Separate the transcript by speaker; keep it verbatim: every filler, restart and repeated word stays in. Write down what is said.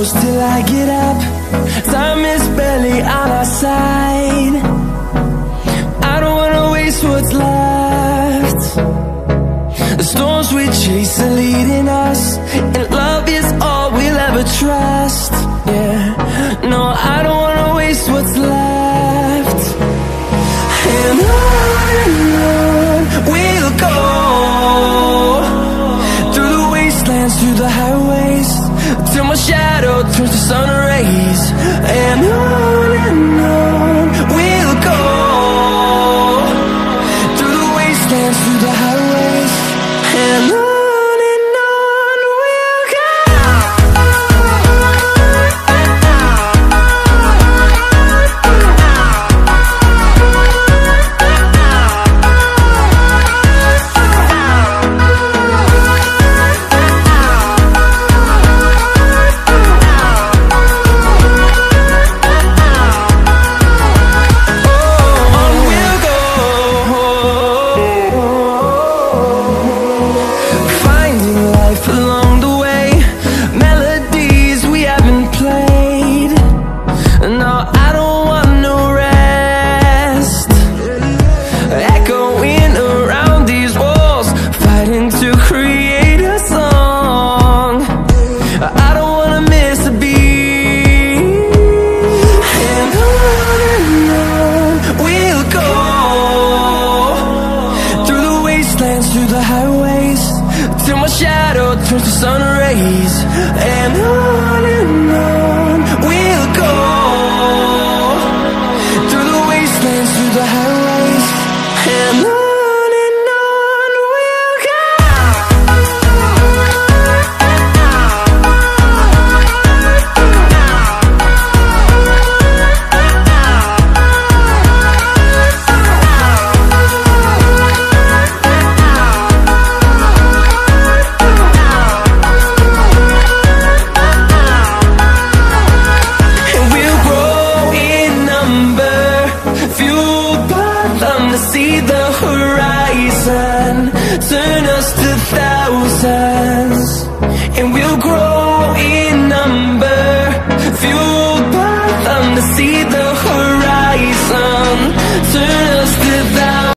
Speaker 1: close till I get up. Time is barely on our side. I don't wanna waste what's left. The storms we chase are leading us, and love is all we'll ever trust. Yeah, no, I don't wanna waste what's left. And on and on we'll go, through the wastelands, through the highways, till my shadow turns to sun rays. And on and on we'll go, through the wastelands, through the highways, and on. Through the highways, till my shadow turns to sun rays. And on and on we'll go, through the wastelands, through the highways, and on. See the horizon, turn us to thousands.